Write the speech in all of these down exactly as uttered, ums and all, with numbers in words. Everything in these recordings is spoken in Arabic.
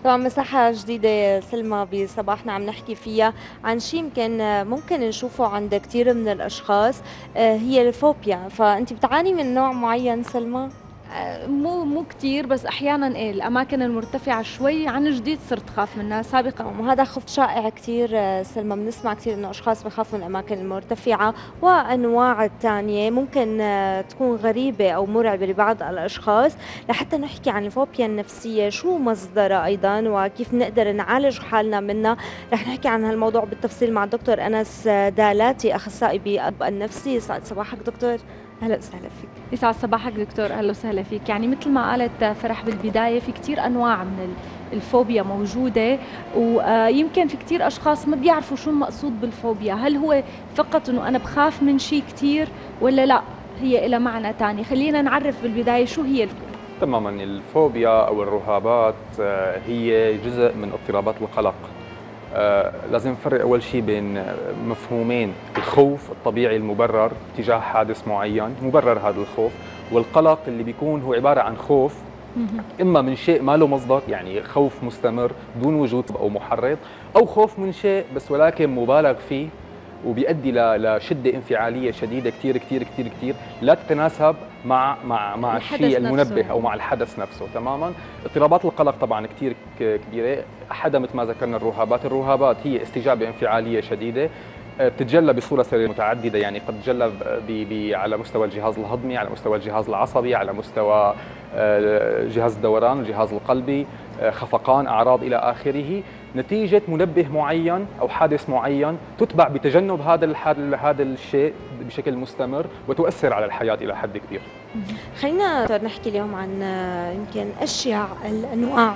طبعا مساحة جديدة سلمى بصباحنا عم نحكي فيها عن شيء يمكن ممكن نشوفه عند كثير من الأشخاص. آه، هي الفوبيا، فأنت بتعاني من نوع معين سلمى؟ آه، مو مو كتير، بس احيانا ايه الاماكن المرتفعه شوي عن جديد صرت خاف منها سابقا. نعم، وهذا خف شائع كثير. آه، سلمى، بنسمع كثير انه اشخاص بخافوا من الاماكن المرتفعه، وانواع الثانيه ممكن آه، تكون غريبه او مرعبه لبعض الاشخاص. لحتى نحكي عن الفوبيا النفسيه، شو مصدرها ايضا وكيف نقدر نعالج حالنا منها، رح نحكي عن هالموضوع بالتفصيل مع الدكتور انس دالاتي، اخصائي بالطب النفسي. يسعد صباحك دكتور، اهلا وسهلا فيك. يسعد صباحك دكتور، اهلا وسهلا فيك. يعني مثل ما قالت فرح بالبدايه، في كتير انواع من ال- الفوبيا موجوده، ويمكن في كتير اشخاص ما بيعرفوا شو المقصود بالفوبيا. هل هو فقط انه انا بخاف من شيء كتير، ولا لا هي لها معنى ثاني؟ خلينا نعرف بالبدايه شو هي الفوبيا. تماما. الفوبيا أو الرهابات آه، هي جزء من اضطرابات القلق. آه، لازم نفرق أول شيء بين مفهومين: الخوف الطبيعي المبرر تجاه حادث معين، مبرر هذا الخوف، والقلق اللي بيكون هو عبارة عن خوف إما من شيء ما له مصدر، يعني خوف مستمر دون وجود أو محرض، أو خوف من شيء بس ولكن مبالغ فيه وبيؤدي ل- لشده انفعاليه شديده كثير كثير كثير كثير لا تتناسب مع مع مع الحدث الشيء المنبه نفسه. او مع الحدث نفسه. تماما. اضطرابات القلق طبعا كثير ك- كبيره. احدها مثل ما ذكرنا الرهابات. الرهابات هي استجابه انفعاليه شديده، آه، بتتجلى بصوره سريريه متعدده، يعني قد تتجلى ب- ب- ب- على مستوى الجهاز الهضمي، على مستوى الجهاز العصبي، على مستوى آه، جهاز الدوران، الجهاز القلبي، آه، خفقان، اعراض الى اخره، نتيجه منبه معين او حادث معين تتبع بتجنب هذا الح- هذا الشيء بشكل مستمر وتؤثر على الحياه الى حد كبير. خلينا دكتور نحكي اليوم عن آه، يمكن اشيع الانواع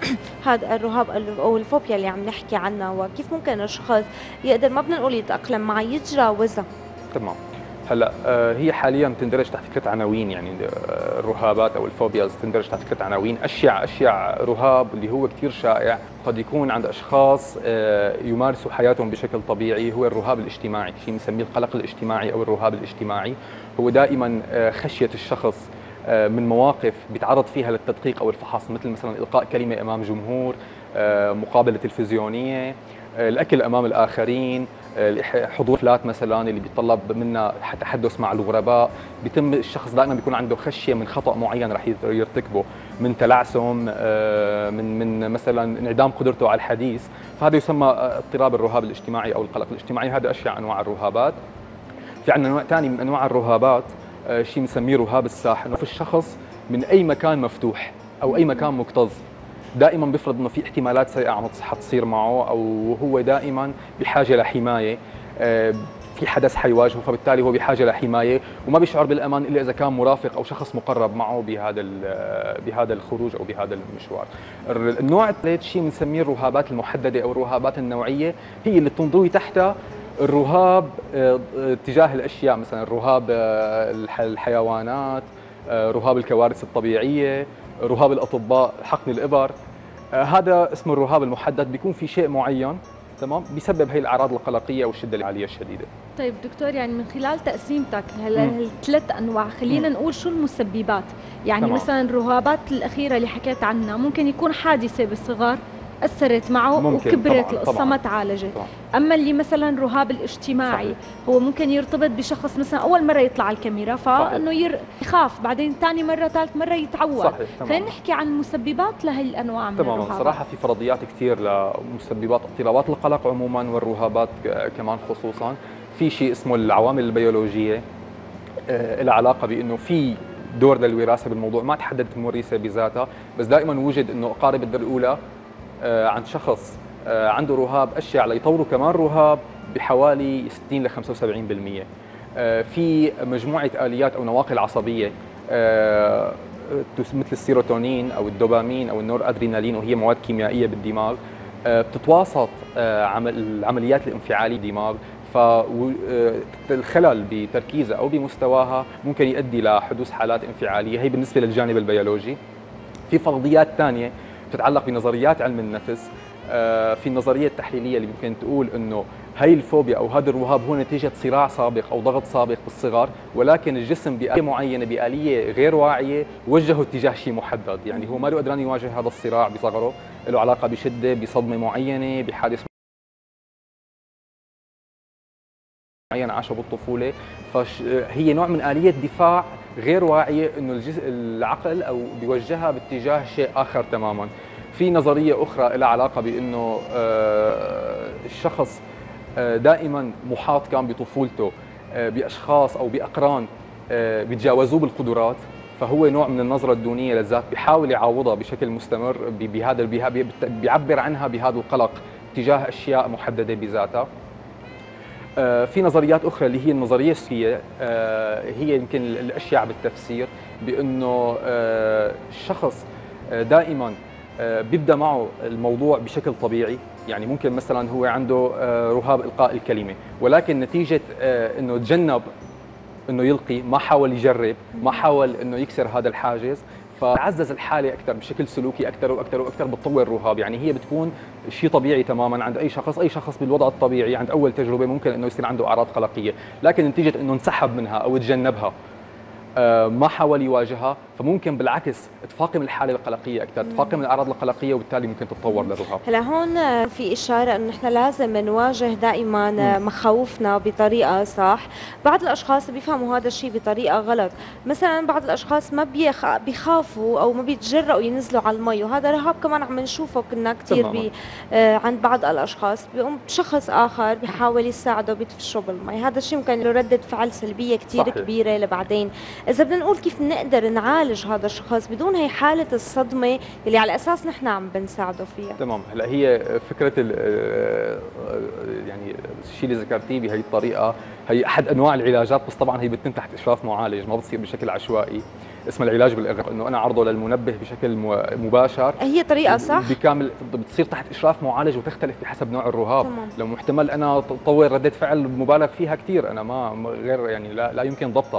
هذا الرهاب او الفوبيا اللي عم نحكي عنها، وكيف ممكن الشخص يقدر، ما بدنا نقول يتاقلم معها، يتجاوزها. تمام. هلا آه، هي حاليا تندرج تحت فكره عناوين، يعني آه، الرهابات او الفوبياز تندرج تحت فكره عناوين. اشيع اشيع رهاب اللي هو كثير شائع قد يكون عند اشخاص آه، يمارسوا حياتهم بشكل طبيعي هو الرهاب الاجتماعي، شيء بنسميه القلق الاجتماعي او الرهاب الاجتماعي. هو دائما آه، خشيه الشخص آه، من مواقف بيتعرض فيها للتدقيق او الفحص، مثل مثلا القاء كلمه امام جمهور، آه، مقابله تلفزيونيه، آه، الاكل امام الاخرين، حضور حفلات مثلا اللي بيتطلب منا تحدث مع الغرباء. بيتم الشخص دائما بيكون عنده خشيه من خطا معين رح يرتكبه، من تلعثم، آه، من من مثلا انعدام قدرته على الحديث. فهذا يسمى اضطراب الرهاب الاجتماعي او القلق الاجتماعي. هذا اشياء انواع الرهابات. في عندنا نوع ثاني من انواع الرهابات، آه، شيء بنسميه رهاب الساحر. في الشخص من اي مكان مفتوح او اي مكان مكتظ دائما بيفرض انه في احتمالات سيئه عم حتصير معه، او هو دائما بحاجه لحمايه، آه، في حدث حيواجهه، فبالتالي هو بحاجه لحمايه وما بيشعر بالامان الا اذا كان مرافق او شخص مقرب معه بهذا بهذا الخروج او بهذا المشوار. النوع الثالث شيء بنسميه الرهابات المحدده او الرهابات النوعيه، هي اللي بتنضوي تحتها الرهاب آه، تجاه الاشياء، مثلا الرهاب آه، الحيوانات، آه، رهاب الكوارث الطبيعيه، رهاب الاطباء، حقن الابر. آه، هذا اسمه الرهاب المحدد، بيكون في شيء معين تمام بيسبب هي الاعراض القلقيه والشده العاليه الشديده. طيب دكتور، يعني من خلال تقسيمتك مم. لهالثلاث انواع، خلينا مم. نقول شو المسببات. يعني تمام. مثلا الرهابات الاخيره اللي حكيت عنها ممكن يكون حادثه بالصغر اثرت معه ممكن وكبرت طبعا القصه طبعا ما تعالجت. طبعا. اما اللي مثلا الرهاب الاجتماعي، صحيح. هو ممكن يرتبط بشخص مثلا اول مره يطلع على الكاميرا، صحيح. فانه ير- يخاف، بعدين ثاني مره ثالث مره يتعود. صحيح. خلينا تماما. نحكي عن المسببات لهي الانواع من تماما. الرهابات. صراحه في فرضيات كثير لمسببات اضطرابات القلق عموما والرهابات ك- كمان خصوصا. في شيء اسمه العوامل البيولوجيه، آه، لها علاقه بانه في دور للوراثه بالموضوع، ما تحددت المورثه بذاتها، بس دائما وجد انه اقارب الدرجه الاولى آه، عند شخص آه، عنده رهاب اشياء ليطوروا كمان رهاب بحوالي ستين ل خمسة وسبعين بالمئة. آه، في مجموعه اليات او نواقل عصبيه آه، مثل السيروتونين او الدوبامين او النور ادرينالين، وهي مواد كيميائيه بالدماغ آه، بتتواسط آه، عمل العمليات الانفعاليه بالدماغ. فالخلل بتركيزها او بمستواها ممكن يؤدي لحدوث حالات انفعاليه. هي بالنسبه للجانب البيولوجي. في فرضيات ثانيه تتعلق بنظريات علم النفس. آه، في النظريه التحليليه اللي ممكن تقول انه هي الفوبيا او هذا الرهاب هو نتيجه صراع سابق او ضغط سابق بالصغر، ولكن الجسم بآلية معينه بآلية غير واعيه وجهه اتجاه شيء محدد، يعني هو ما له قدران يواجه هذا الصراع بصغره، له علاقه بشده، بصدمه معينه، بحادث معين عاشه بالطفوله، فهي نوع من آلية دفاع غير واعيه انه الجزء العقل او بيوجهها باتجاه شيء اخر تماما. في نظريه اخرى لها علاقه بانه الشخص دائما محاط كان بطفولته باشخاص او باقران بيتجاوزوه بالقدرات، فهو نوع من النظره الدونيه للذات بيحاول يعوضها بشكل مستمر، بهذا بيعبر عنها بهذا القلق تجاه اشياء محدده بذاتها. في نظريات اخرى اللي هي النظريه السلوكيه، هي يمكن الاشيع بالتفسير، بانه الشخص دائما بيبدا معه الموضوع بشكل طبيعي، يعني ممكن مثلا هو عنده رهاب القاء الكلمه، ولكن نتيجه انه تجنب انه يلقي، ما حاول يجرب، ما حاول انه يكسر هذا الحاجز، فعزز الحاله اكثر بشكل سلوكي اكثر واكثر واكثر، بتطور الرهاب. يعني هي بتكون شيء طبيعي تماما عند اي شخص، اي شخص بالوضع الطبيعي عند اول تجربه ممكن انه يصير عنده اعراض قلقيه، لكن نتيجه انه انسحب منها او تجنبها، ما حاول يواجهها، فممكن بالعكس تفاقم الحاله القلقيه اكثر، تفاقم الاعراض القلقيه، وبالتالي ممكن تتطور للرهاب. هلا هون في اشاره انه نحن لازم نواجه دائما مخاوفنا بطريقه صح. بعض الاشخاص بيفهموا هذا الشيء بطريقه غلط، مثلا بعض الاشخاص ما بيخ... بيخافوا او ما بيتجرؤوا ينزلوا على المي، وهذا رهاب كمان عم نشوفه كنا كثير بي... آه عند بعض الاشخاص، بيقوم شخص اخر بيحاول يساعده بيدفشه بالمي، هذا الشيء ممكن له رده فعل سلبيه كثير كبيره لبعدين. إذا بدنا نقول كيف نقدر نعالج هذا الشخص بدون هي حالة الصدمة اللي على أساس نحن عم بنساعده فيها. تمام، هلا هي فكرة يعني الشيء اللي ذكرتيه بهي الطريقة هي أحد أنواع العلاجات، بس طبعا هي بتتم تحت إشراف معالج، ما بتصير بشكل عشوائي. اسمها العلاج بالإغراء، إنه أنا عرضه للمنبه بشكل مباشر. هي طريقة صح؟ بكامل بتصير تحت إشراف معالج وتختلف بحسب نوع الرهاب. تمام. لو محتمل أنا طور ردة فعل مبالغ فيها كثير، أنا ما غير يعني لا, لا يمكن ضبطها.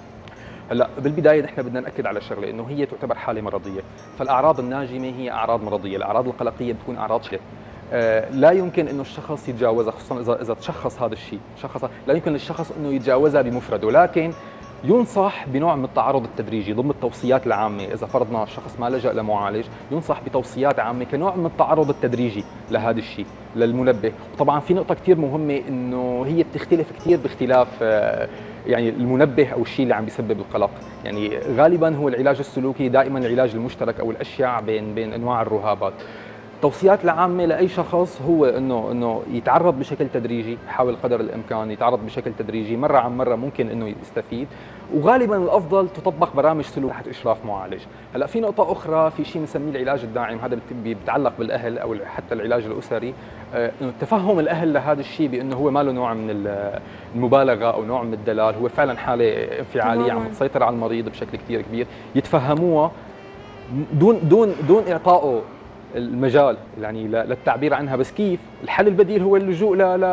هلا بالبدايه نحن بدنا ناكد على شغله، انه هي تعتبر حاله مرضيه، فالاعراض الناجمه هي اعراض مرضيه، الاعراض القلقيه بتكون اعراض شديده. آه لا يمكن انه الشخص يتجاوزها، خصوصا اذا اذا تشخص هذا الشيء، شخص لا يمكن للشخص انه يتجاوزها بمفرده، لكن ينصح بنوع من التعرض التدريجي ضمن التوصيات العامه. اذا فرضنا الشخص ما لجأ لمعالج، ينصح بتوصيات عامه كنوع من التعرض التدريجي لهذا الشيء للمنبه. طبعا في نقطه كثير مهمه، انه هي بتختلف كثير باختلاف آه يعني المنبه او الشيء اللي عم بيسبب القلق. يعني غالبا هو العلاج السلوكي دائما العلاج المشترك او الاشيع بين بين انواع الرهابات. التوصيات العامه لاي شخص هو انه انه يتعرض بشكل تدريجي، يحاول قدر الامكان يتعرض بشكل تدريجي، مره عن مره ممكن انه يستفيد، وغالبا الافضل تطبق برامج سلوك تحت اشراف معالج. هلا في نقطه اخرى، في شيء بنسميه العلاج الداعم، هذا بيتعلق بالاهل او حتى العلاج الاسري، انه تفهم الاهل لهذا الشيء بانه هو ما له نوع من المبالغه او نوع من الدلال، هو فعلا حاله انفعاليه عم تسيطر على المريض بشكل كثير كبير، يتفهموها دون دون دون اعطائه المجال يعني للتعبير عنها. بس كيف؟ الحل البديل هو اللجوء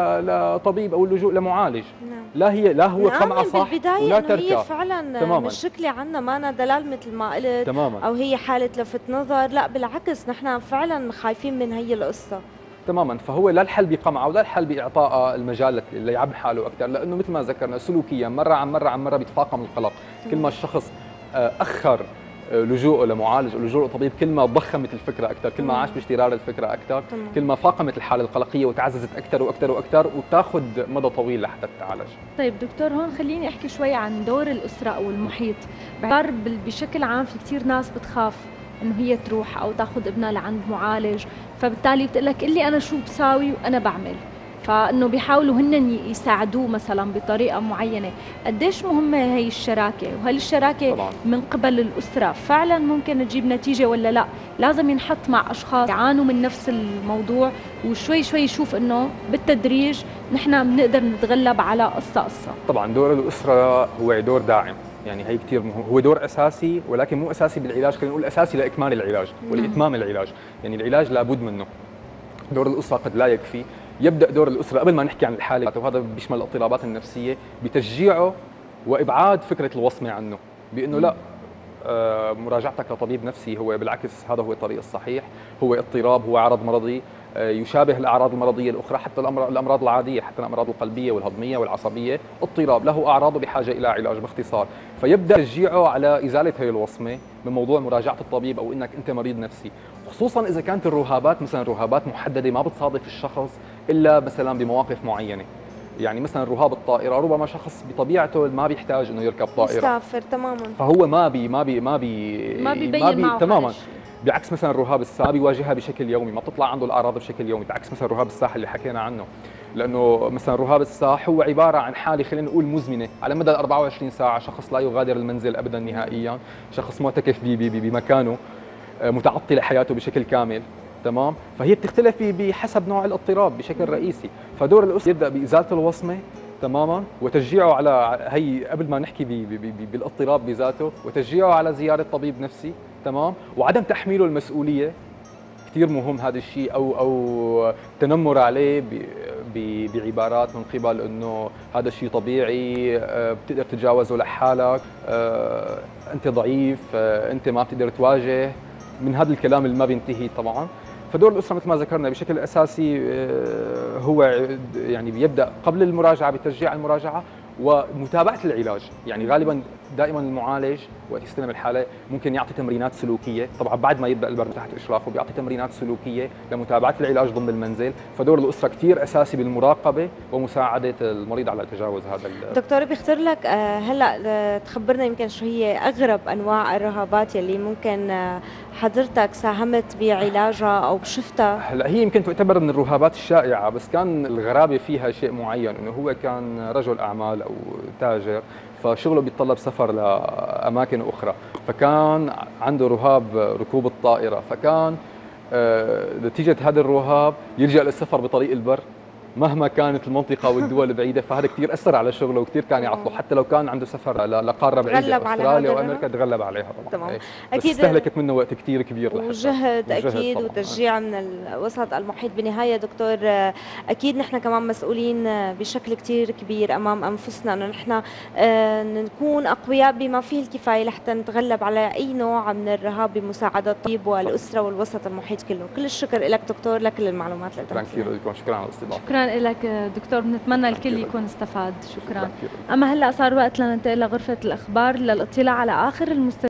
لطبيب او اللجوء لمعالج. نعم. لا هي لا هو قمعه صح ولا تركه. هي فعلا مشكله عنا، ما أنا دلال مثل ما قلت تماما، او هي حاله لفت نظر، لا بالعكس نحن فعلا خايفين من هي القصه تماما. فهو لا الحل بقمعه ولا الحل باعطاء المجال اللي يعبي حاله اكثر، لانه مثل ما ذكرنا سلوكيا مره عن مره عن مره بيتفاقم القلق. كل ما الشخص اخر لجوءه لمعالج او لجوءه لطبيب، كل ما ضخمت الفكره اكثر، كل ما عاش باشترار الفكره اكثر، كل ما فاقمت الحاله القلقيه وتعززت اكثر واكثر واكثر، وتاخذ مدى طويل لحتى تتعالج. طيب دكتور، هون خليني احكي شوي عن دور الاسره او المحيط. بعتبر بشكل عام في كثير ناس بتخاف انه هي تروح او تاخذ ابنها لعند معالج، فبالتالي بتقول لك قل لي انا شو بساوي وانا بعمل، فانه بيحاولوا هن يساعدوه مثلا بطريقه معينه. قديش مهمه هي الشراكه، وهل الشراكه طبعا من قبل الاسره فعلا ممكن تجيب نتيجه ولا لا؟ لازم ينحط مع اشخاص يعانوا من نفس الموضوع، وشوي شوي يشوف انه بالتدريج نحن بنقدر نتغلب على قصه قصه. طبعا دور الاسره هو دور داعم، يعني هي كثير مهم، هو دور اساسي، ولكن مو اساسي بالعلاج، خلينا نقول اساسي لاكمال العلاج ولاتمام العلاج. يعني العلاج لابد منه. دور الاسره قد لا يكفي. يبدا دور الاسره قبل ما نحكي عن الحاله، وهذا بيشمل الاضطرابات النفسيه، بتشجيعه وابعاد فكره الوصمه عنه، بانه لا آه، مراجعتك لطبيب نفسي هو بالعكس هذا هو الطريق الصحيح، هو اضطراب، هو عرض مرضي آه، يشابه الاعراض المرضيه الاخرى، حتى الامراض العاديه، حتى الامراض القلبيه والهضميه والعصبيه، اضطراب له اعراض بحاجه الى علاج باختصار. فيبدا تشجيعه على ازاله هي الوصمه من موضوع مراجعه الطبيب او انك انت مريض نفسي، خصوصا اذا كانت الرهابات مثلا رهابات محدده ما بتصادف الشخص الا مثلا بمواقف معينه. يعني مثلا رهاب الطائره ربما شخص بطبيعته ما بيحتاج انه يركب طائره، يسافر تماما، فهو ما بي ما بي ما بي ما بيبين ما بي معه تماما. هالشيء. بعكس مثلا الرهاب الساعة بيواجهها بشكل يومي، ما بتطلع عنده الاعراض بشكل يومي، بعكس مثلا رهاب الساح اللي حكينا عنه. لانه مثلا رهاب الساح هو عباره عن حاله خلينا نقول مزمنه على مدى أربعة وعشرين ساعه، شخص لا يغادر المنزل ابدا نهائيا، شخص معتكف بمكانه، متعطل حياته بشكل كامل، تمام؟ فهي بتختلف بحسب نوع الاضطراب بشكل رئيسي، فدور الاسره يبدا بازاله الوصمه تماما، وتشجيعه على هي قبل ما نحكي بي بي بي بالاضطراب بذاته، وتشجيعه على زياره طبيب نفسي، تمام؟ وعدم تحميله المسؤوليه، كثير مهم هذا الشيء، او او التنمر عليه بعبارات من قبل انه هذا الشيء طبيعي، بتقدر تتجاوزه لحالك، انت ضعيف، انت ما بتقدر تواجه، من هذا الكلام اللي ما بينتهي طبعا. فدور الاسره مثل ما ذكرنا بشكل اساسي هو يعني بيبدا قبل المراجعه بتشجيع المراجعه ومتابعه العلاج، يعني غالبا دائما المعالج وقت يستلم الحاله ممكن يعطي تمرينات سلوكيه، طبعا بعد ما يبدا البرد تحت اشرافه بيعطي تمرينات سلوكيه لمتابعه العلاج ضمن المنزل، فدور الاسره كثير اساسي بالمراقبه ومساعده المريض على تجاوز هذا. دكتور بيخطر لك هلا تخبرنا يمكن شو هي اغرب انواع الرهابات يلي ممكن حضرتك ساهمت بعلاجها او شفتها؟ هلا هي يمكن تعتبر من الرهابات الشائعه، بس كان الغرابه فيها شيء معين، انه هو كان رجل اعمال او تاجر، فشغله بيتطلب سفر لاماكن اخرى، فكان عنده رهاب ركوب الطائره، فكان نتيجه هذا الرهاب يلجا للسفر بطريق البر مهما كانت المنطقه والدول بعيده، فهذا كثير اثر على شغله وكثير كان يعطله، حتى لو كان عنده سفر لقاره بعيده استراليا وامريكا تغلب عليها طبعا. تمام. ايه. اكيد استهلكت منه وقت كثير كبير وجهد اكيد طبعاً. وتشجيع من الوسط المحيط. بالنهايه دكتور اكيد نحن كمان مسؤولين بشكل كثير كبير امام انفسنا انه نحن نكون اقوياء بما فيه الكفايه لحتى نتغلب على اي نوع من الرهاب بمساعده الطبيب والاسره والوسط المحيط كله. كل الشكر لك دكتور لكل المعلومات اللي شكرا كثير لكم، شكرا على الاستضافه. شكرا لك دكتور، بنتمنى الكل يكون استفاد. شكرا. اما هلا صار وقت لننتقل لغرفه الاخبار للاطلاع على اخر المستجدات